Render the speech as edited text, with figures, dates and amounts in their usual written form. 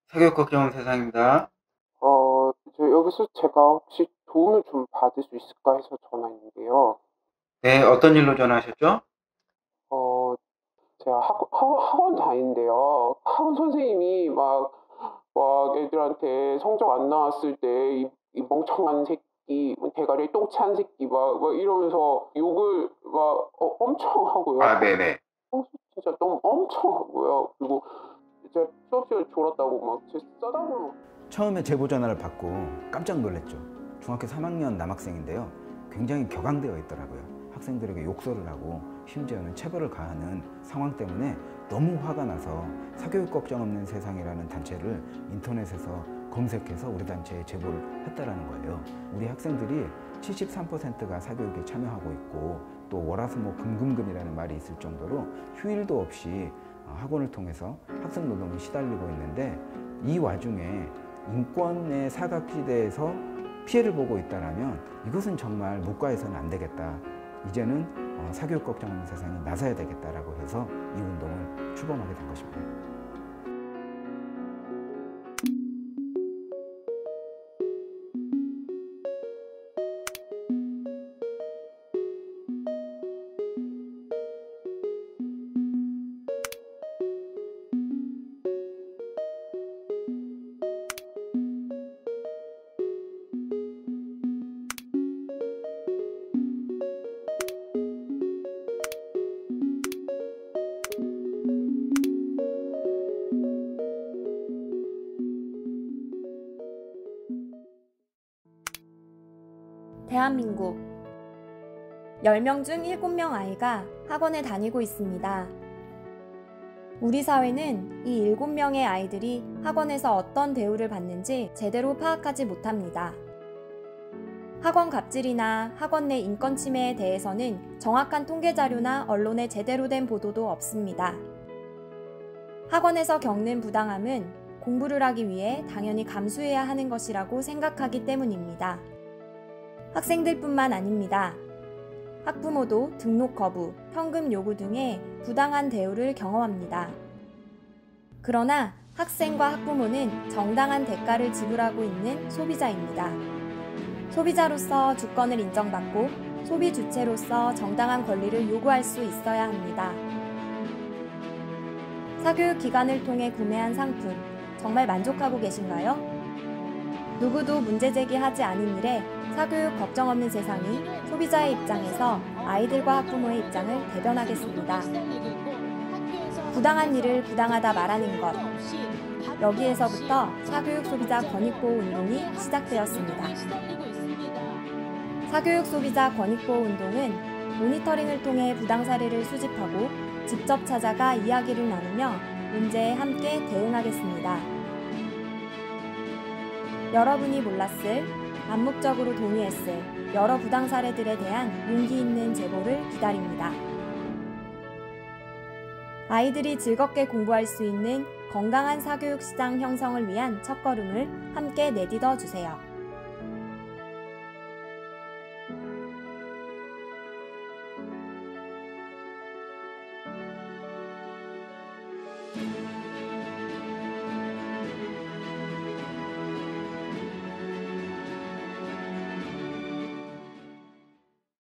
사교육 걱정은 세상입니다. 여기서 제가 혹시 도움을 좀 받을 수 있을까 해서 전화했는데요. 네, 어떤 일로 전화하셨죠? 어, 제가 학원 다니는데요. 학원 선생님이 막 애들한테 성적 안 나왔을 때, 이 멍청한 새끼, 뭐 대가리에 똥 찬 새끼, 막 이러면서 욕을 엄청 하고요. 네네. 진짜 너무 엄청 하고요. 그리고 제가 수업 시간에 졸았다고 막 제 싸다고 처음에 제보 전화를 받고 깜짝 놀랐죠. 중학교 3학년 남학생인데요. 굉장히 격앙되어 있더라고요. 학생들에게 욕설을 하고 심지어는 체벌을 가하는 상황 때문에 너무 화가 나서 사교육 걱정 없는 세상이라는 단체를 인터넷에서 검색해서 우리 단체에 제보를 했다라는 거예요. 우리 학생들이 73%가 사교육에 참여하고 있고 또 월화수목 금금금이라는 말이 있을 정도로 휴일도 없이 학원을 통해서 학생 노동에 시달리고 있는데, 이 와중에 인권의 사각지대에서 피해를 보고 있다면 이것은 정말 묵과해서는 안 되겠다. 이제는 사교육 걱정 없는 세상이 나서야 되겠다라고 해서 이 운동을 출범하게 된 것입니다. 대한민국 10명 중 7명 아이가 학원에 다니고 있습니다. 우리 사회는 이 7명의 아이들이 학원에서 어떤 대우를 받는지 제대로 파악하지 못합니다. 학원 갑질이나 학원 내 인권 침해에 대해서는 정확한 통계 자료나 언론에 제대로 된 보도도 없습니다. 학원에서 겪는 부당함은 공부를 하기 위해 당연히 감수해야 하는 것이라고 생각하기 때문입니다. 학생들뿐만 아닙니다. 학부모도 등록 거부, 현금 요구 등의 부당한 대우를 경험합니다. 그러나 학생과 학부모는 정당한 대가를 지불하고 있는 소비자입니다. 소비자로서 주권을 인정받고 소비 주체로서 정당한 권리를 요구할 수 있어야 합니다. 사교육 기관을 통해 구매한 상품, 정말 만족하고 계신가요? 누구도 문제 제기하지 않은 일에 사교육 걱정 없는 세상이 소비자의 입장에서 아이들과 학부모의 입장을 대변하겠습니다. 부당한 일을 부당하다 말하는 것. 여기에서부터 사교육 소비자 권익보호 운동이 시작되었습니다. 사교육 소비자 권익보호 운동은 모니터링을 통해 부당 사례를 수집하고 직접 찾아가 이야기를 나누며 문제에 함께 대응하겠습니다. 여러분이 몰랐을, 암묵적으로 동의했을 여러 부당 사례들에 대한 용기 있는 제보를 기다립니다. 아이들이 즐겁게 공부할 수 있는 건강한 사교육 시장 형성을 위한 첫걸음을 함께 내딛어 주세요.